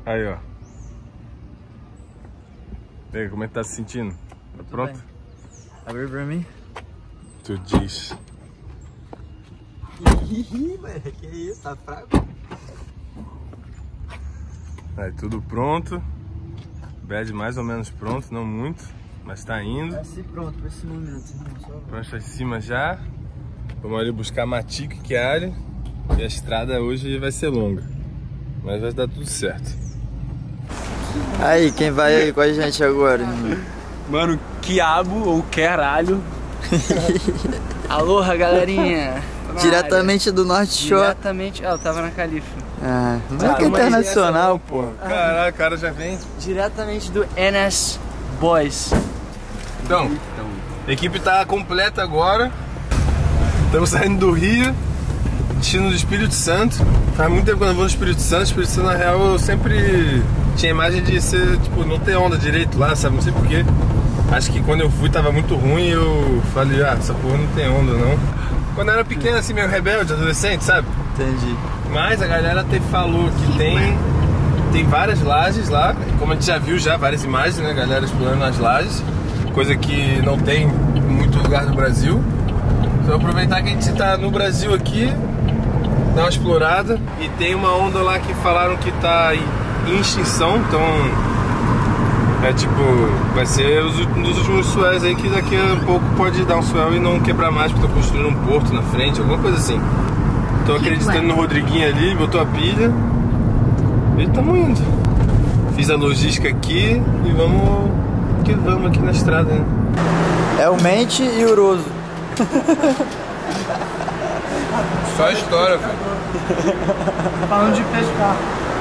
Aí, ó. E aí, como é que tá se sentindo? Tá pronto? Bem. Abre pra mim. Tu diz. Ih, mano, que isso, tá fraco? Aí, tudo pronto. Bed mais ou menos pronto, não muito, mas tá indo. Tá se pronto pra esse momento, irmão. Prancha em cima já. Vamos ali buscar Matico e Chiari. E a estrada hoje vai ser longa, mas vai dar tudo certo. Aí, quem vai aí com a gente agora, irmão? Mano, quiabo ou caralho. Aloha, galerinha. Diretamente do Norte Shore. Diretamente. Ah, eu tava na Califa. Ah, não é que é internacional, pô. Caralho, o cara já vem. Diretamente do NS Boys. Então, a equipe tá completa agora. Estamos saindo do Rio, destino do Espírito Santo. Faz muito tempo que eu não vou no Espírito Santo. Espírito Santo, na real, eu sempre tinha a imagem de ser, tipo, não ter onda direito lá, sabe? Não sei porquê. Acho que quando eu fui tava muito ruim e eu falei, ah, essa porra não tem onda, não. Quando eu era pequeno, assim, meio rebelde, adolescente, sabe? Entendi. Mas a galera até falou que tem várias lajes lá. Como a gente já viu várias imagens, né? Galera explorando as lajes. Coisa que não tem em muito lugar do Brasil. Então aproveitar que a gente tá no Brasil aqui, dar uma explorada. E tem uma onda lá que falaram que tá em extinção, então é tipo, vai ser um dos últimos swells aí que daqui a pouco pode dar um swell e não quebrar mais, porque tô construindo um porto na frente, alguma coisa assim. Tô acreditando no Rodriguinho ali, botou a pilha e tamo indo. Fiz a logística aqui e vamos aqui na estrada, né? É o Mente e o Uroso. Só história, velho. Falando de pescar.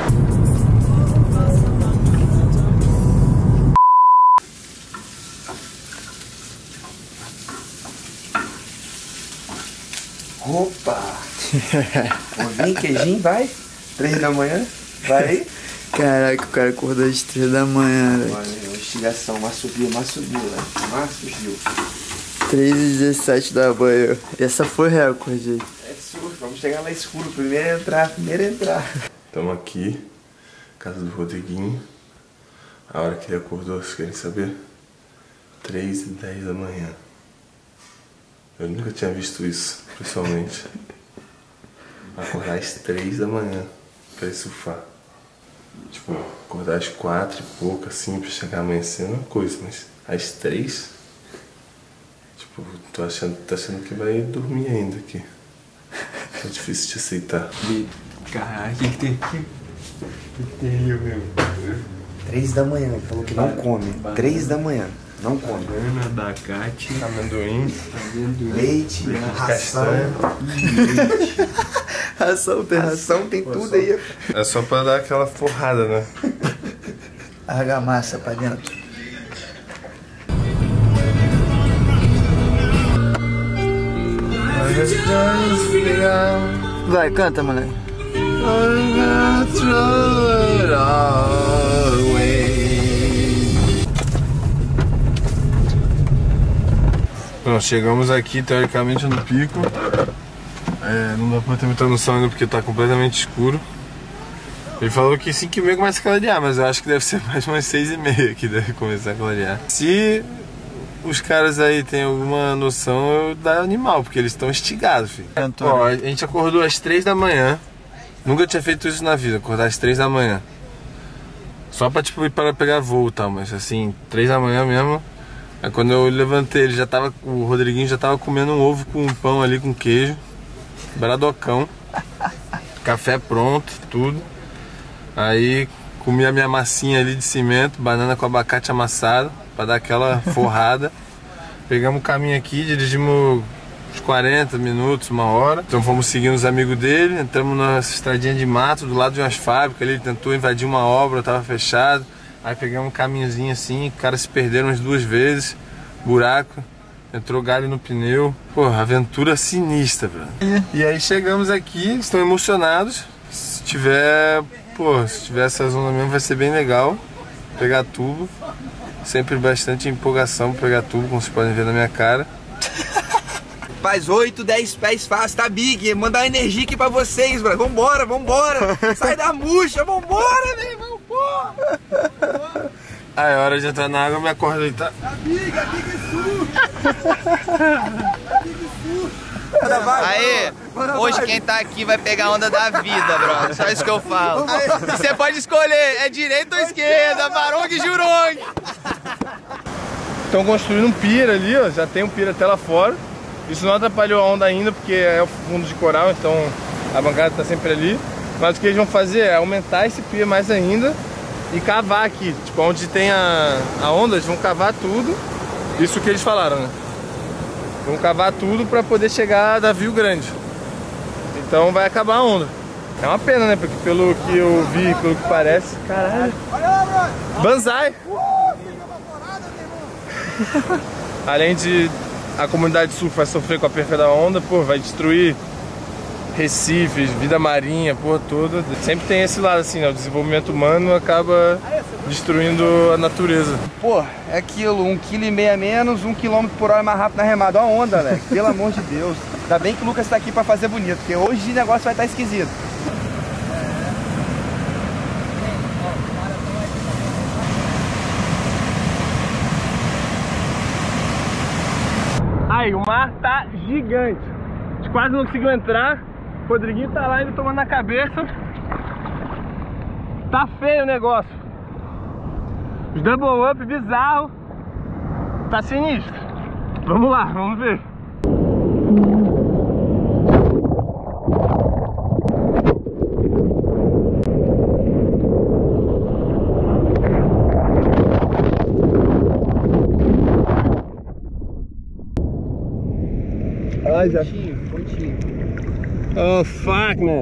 Opa! Ovinho, queijinho, vai? 3 da manhã? Vai aí? Caraca, o cara acordou às 3 da manhã, velho. Mano, investigação, mas subiu, né? Mas surgiu. 3h17 da manhã. Essa foi recorde aí. É surto, vamos chegar lá escuro. Primeiro a entrar. Estamos aqui, casa do Rodriguinho. A hora que ele acordou, vocês querem saber? 3h10 da manhã. Eu nunca tinha visto isso, pessoalmente. Acordar às 3 da manhã pra ir surfar. Tipo, acordar às 4 e pouco, assim, pra chegar amanhecendo é uma coisa, mas às 3? Tipo, tá achando que vai dormir ainda aqui. É difícil de aceitar. Caralho, o que tem aqui? O que tem ali, meu? 3 da manhã, ele falou que não come. 3 da manhã, não come. Banana, abacate, Amendoim, Leite, ração. Ração tem tudo aí. é só pra dar aquela forrada, né? Argamassa pra dentro. Vai, canta, moleque. Bom, chegamos aqui teoricamente no pico. Não dá pra ter muita noção ainda porque tá completamente escuro. Ele falou que 5h30 começa a clarear, mas eu acho que deve ser mais umas 6h30 que deve começar a clarear. Se os caras aí têm alguma noção, eu dá animal, porque eles estão estigados, filho. Ó, a gente acordou às 3 da manhã. Nunca tinha feito isso na vida, acordar às 3 da manhã. Só pra tipo ir para pegar voo e tal, mas assim, 3 da manhã mesmo. Aí quando eu levantei, o Rodriguinho já tava comendo um ovo com um pão ali com queijo. Bradocão. Café pronto, tudo. Aí comi a minha massinha ali de cimento, banana com abacate amassado, pra dar aquela forrada. Pegamos o caminho aqui, dirigimos uns 40 minutos, 1 hora. Então fomos seguindo os amigos dele, entramos nessa estradinha de mato, do lado de umas fábricas ali, ele tentou invadir uma obra, tava fechado. Aí pegamos um caminhozinho assim, os caras se perderam umas 2 vezes, buraco. Entrou galho no pneu. Porra, aventura sinistra, velho. E aí chegamos aqui, estão emocionados. Se tiver essa zona mesmo vai ser bem legal. Pegar tubo. Sempre bastante empolgação pra pegar tubo, como vocês podem ver na minha cara. Faz 8, 10 pés fácil, tá big. Mandar energia aqui pra vocês, bro. Vambora. Sai da murcha, vambora, meu irmão. Porra. Ah, é hora de entrar na água, me acorda aí, tá? Aí, hoje quem tá aqui vai pegar a onda da vida, brother. Só isso que eu falo. E você pode escolher, é direita ou esquerda, Barong e Jurong. Estão construindo um pier ali, ó. Já tem um pier até lá fora. Isso não atrapalhou a onda ainda, porque é o fundo de coral, então a bancada tá sempre ali. Mas o que eles vão fazer é aumentar esse pier mais ainda e cavar aqui. Tipo, onde tem a onda, eles vão cavar tudo. Isso que eles falaram, né? Vão cavar tudo pra poder chegar a navio grande. Então vai acabar a onda. É uma pena, né? Porque pelo que eu vi, pelo que parece... Caralho! Banzai! Além de a comunidade surf vai sofrer com a perca da onda, pô, vai destruir recifes, vida marinha, porra toda. Sempre tem esse lado assim, né? O desenvolvimento humano acaba destruindo a natureza. Pô, é aquilo, 1,5 kg a menos, 1 km por hora mais rápido na remada. Olha a onda, velho. Pelo amor de Deus. Ainda bem que o Lucas tá aqui pra fazer bonito, porque hoje o negócio vai estar esquisito. Aí, o mar tá gigante. A gente quase não conseguiu entrar. O Rodriguinho tá lá, ele tomando na cabeça. Tá feio o negócio. Os double up bizarro. Tá sinistro. Vamos lá, vamos ver. Ai, já. Pontinho. Oh, fuck, man.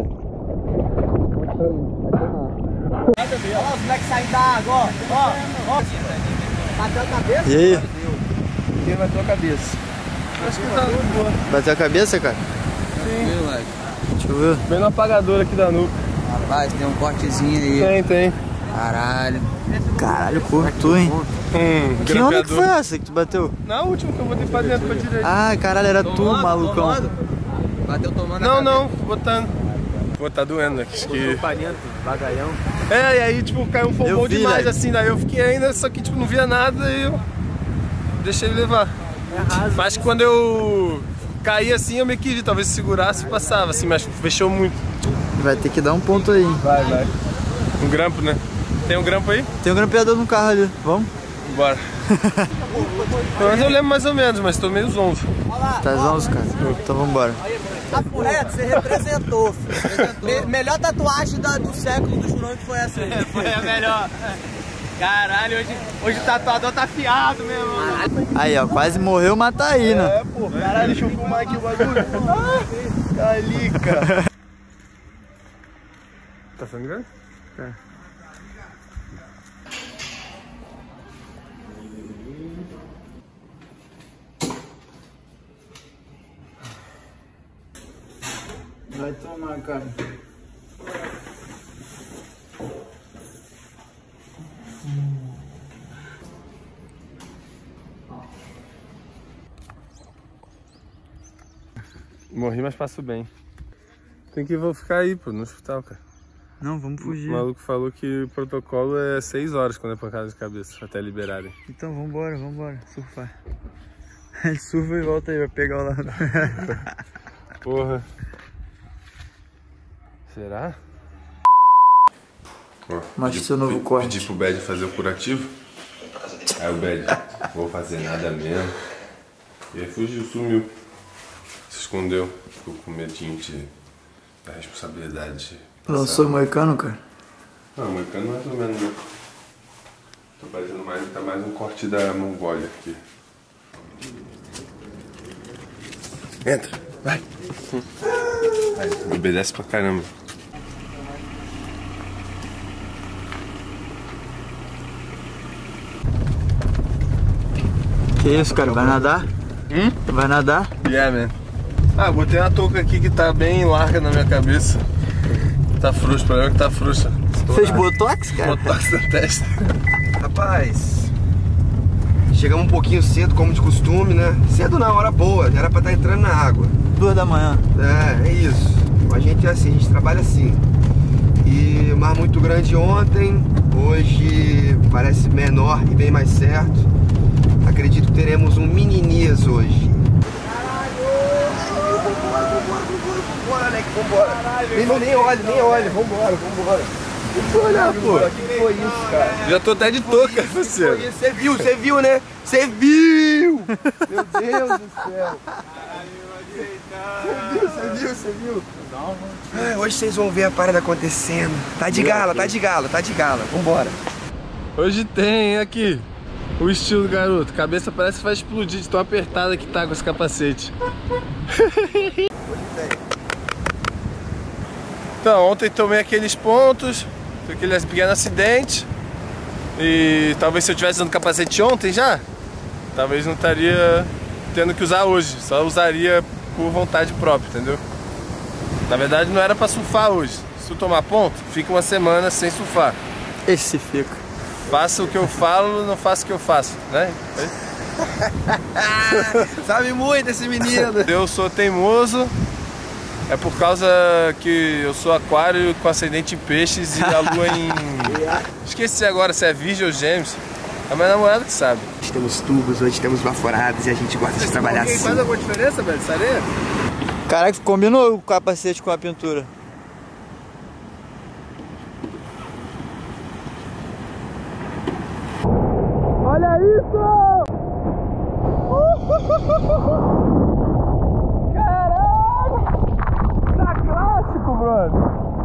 Ó, os moleques saem da água, ó. Bateu a cabeça? E aí? Quem bateu a cabeça? Acho que tá boa. Bateu a cabeça, cara? Sim. Deixa eu ver. Bem no apagador aqui da nuca. Rapaz, tem um cortezinho aí. Tem. Caralho. Caralho, cortou, hein? Que onda que foi essa que tu bateu? Não, o último que eu botei pra dentro, pra direita. Ah, caralho, era tu, malucão. Bateu tomando Não, botando. Pô, tá doendo, né? Acho que... Bagaião. É, e aí, tipo, caiu um fogo vi, demais, né? assim, daí eu fiquei ainda, só que, tipo, não via nada e eu deixei ele levar. Mas quando eu caí assim, eu meio que vi, talvez se segurasse e passava, assim, mas fechou muito. Vai ter que dar um ponto aí. Vai. Um grampo, né? Tem um grampo aí? Tem um grampeador no carro ali, vamos? Bora. Mas eu lembro mais ou menos, mas tô meio zonzo. Tá zonzo, cara? Então vambora. Papo reto, você representou. Melhor tatuagem do século do Jurong foi essa aí. Foi a melhor. Caralho, hoje o tatuador tá afiado, meu irmão. Aí, ó, quase morreu, mas tá aí, né? É, pô. Caralho, deixa eu filmar aqui o bagulho. Tá ali, cara. Tá sangrando? Tá. Vai tomar, cara. Morri, mas passo bem. Tem que vou ficar aí, pô, no hospital, cara. Não, vamos fugir. O maluco falou que o protocolo é 6 horas quando é pancada de cabeça, até liberarem. Então vambora, surfar. Ele surfa e volta aí, vai pegar o lado. Porra. Será? Mostra o seu novo corte. Pedi pro Bad fazer o curativo. Aí o Bad, vou fazer nada mesmo. E aí fugiu, sumiu. Se escondeu. Ficou com medinho da responsabilidade. Lançou o moicano, cara? Não, o moicano mais ou menos, né? Tô parecendo mais, tá mais um corte da Mongólia aqui. Entra, vai. Obedece pra caramba. Que isso, cara? Vai nadar? Vai nadar? Yeah, man. Ah, botei uma touca aqui que tá bem larga na minha cabeça. Tá frouxo, o problema é que tá frouxa. Fez botox, cara? Botox na testa. Rapaz, chegamos um pouquinho cedo, como de costume, né? Cedo não, hora boa, era pra estar entrando na água. 2 da manhã. É isso. A gente é assim, a gente trabalha assim. E mar muito grande ontem, hoje parece menor e bem mais certo. Acredito que teremos um mini-Nias hoje. Vambora, Alex, vambora. Nem olhe, vambora. Olha, pô. O que foi isso, cara? Já tô até de touca, parceiro. Você viu, né? Você viu! Meu Deus do céu. Você viu? Hoje vocês vão ver a parada acontecendo. Tá de gala. Vambora. Hoje tem aqui o estilo do garoto. Cabeça parece que vai explodir de tão apertada que tá com esse capacete. Então, ontem tomei aqueles pontos, aquele pequeno acidente. E talvez se eu tivesse usando capacete ontem já, talvez não estaria tendo que usar hoje. Só usaria por vontade própria, entendeu? Na verdade não era pra surfar hoje. Se eu tomar ponto, fica uma semana sem surfar. Esse fica. Faça o que eu falo, não faça o que eu faço, né? Sabe muito esse menino. Eu sou teimoso. É por causa que eu sou aquário com ascendente em peixes e a lua em... Esqueci agora se é virgem ou gêmeos. É a minha namorada que sabe. Hoje temos tubos, hoje temos baforadas e a gente gosta de trabalhar assim. Faz alguma diferença, velho, essa areia? Caraca, combinou o capacete com a pintura. Olha isso! Caralho! Tá clássico, brother!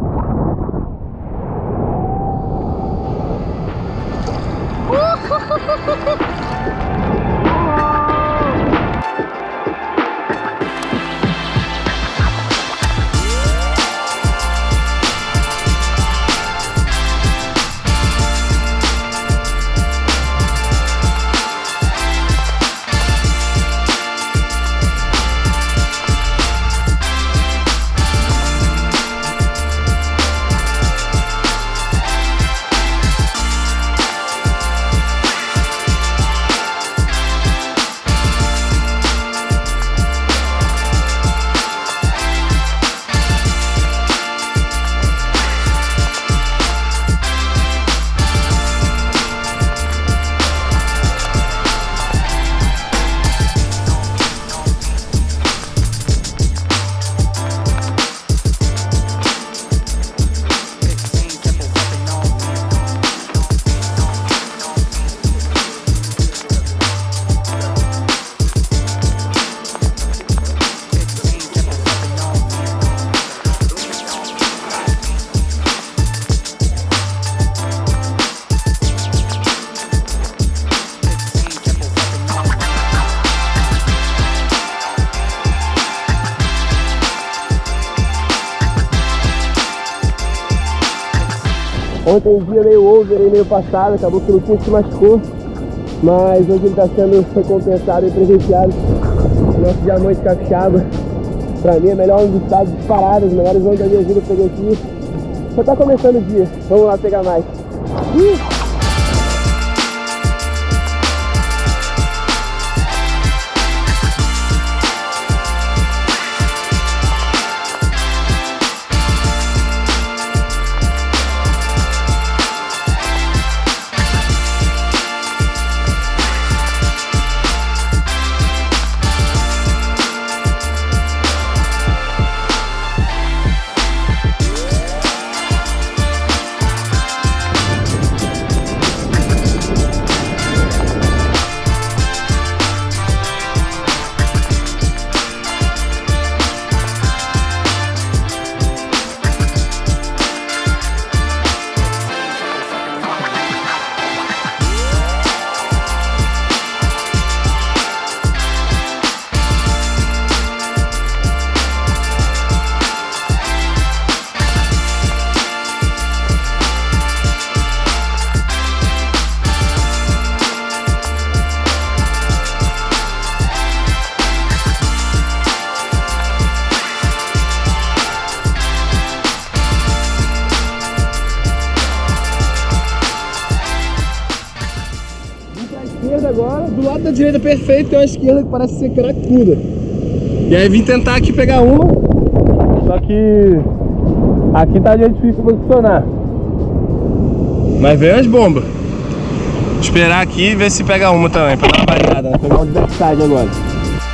Ontem um dia meio over e meio passado, acabou que o Luquinhas se machucou, mas hoje ele está sendo recompensado e presenteado. Nosso diamante capixaba, pra mim é melhor um dos estados disparados, os melhores ondas da minha vida eu peguei aqui. Só tá começando o dia, vamos lá pegar mais. Agora, do lado da direita perfeito tem uma esquerda que parece ser cracuda. E aí vim tentar aqui pegar uma, só que Aqui tá difícil posicionar. Mas veio as bombas. Esperar aqui e ver se pega uma também, pra dar uma variada, né? Pegar um de backside agora.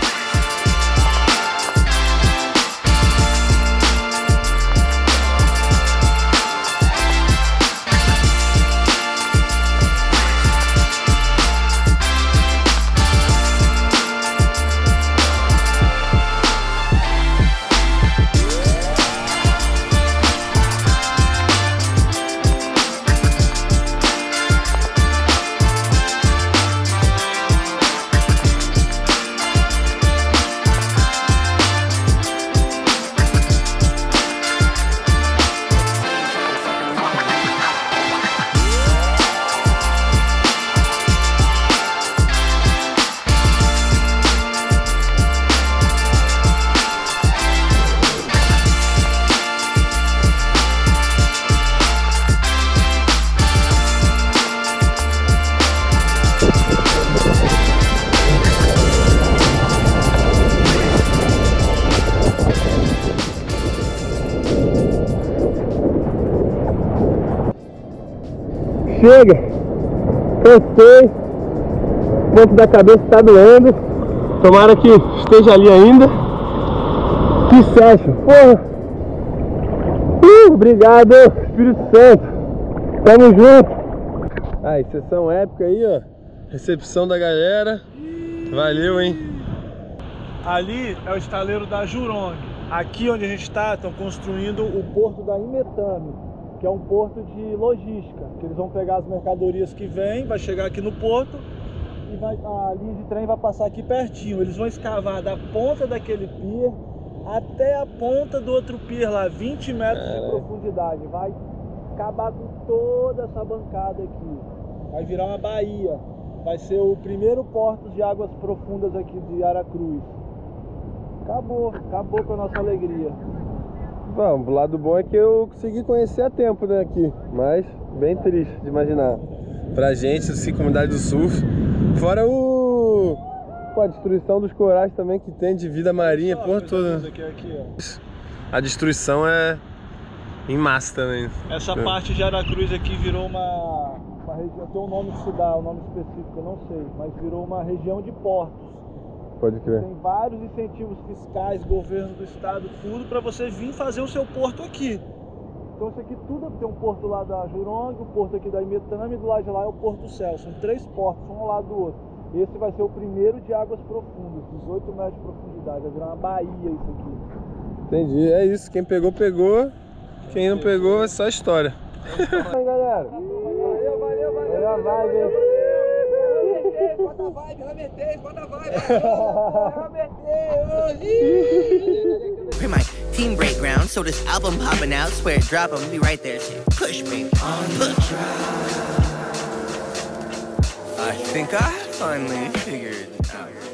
Chega, cansei, o ponto da cabeça está doendo, tomara que esteja ali ainda. Que session, porra! Obrigado, Espírito Santo, tamo junto! Aí, sessão épica aí, ó, recepção da galera, valeu, hein? Ali é o estaleiro da Jurong. Aqui onde a gente está, estão construindo o porto da Imetame, que é um porto de logística, que eles vão pegar as mercadorias que vêm, vai chegar aqui no porto e a linha de trem vai passar aqui pertinho. Eles vão escavar da ponta daquele pier até a ponta do outro pier lá, 20 metros de profundidade. Vai acabar com toda essa bancada aqui. Vai virar uma baía. Vai ser o primeiro porto de águas profundas aqui de Aracruz. Acabou com a nossa alegria. Bom, o lado bom é que eu consegui conhecer a tempo, né, aqui, mas bem triste de imaginar. Pra gente, assim, comunidade do surf, fora a destruição dos corais também que tem de vida marinha, por toda. Aqui, a destruição é em massa também. Essa parte de Aracruz aqui virou uma região, tem um nome que se dá, um nome específico, eu não sei, mas virou uma região de portos. Pode crer. Tem vários incentivos fiscais, governo do estado, tudo para você vir fazer o seu porto aqui. Então isso aqui tudo tem um porto lá da Jurong, o porto aqui da Imetame e do lado de lá é o Porto Céu. São 3 portos, um ao lado do outro. Esse vai ser o primeiro de águas profundas, 18 metros de profundidade, vai virar uma baía isso aqui. Entendi, é isso, quem pegou, pegou, quem não pegou é só história. Aí, galera. Valeu, valeu. Bota a vibe, Rametei, bota a vibe. We're my team breakground, so this album popping out, swear it drop, I'm be right there saying, push baby, push. I think I finally figured it out.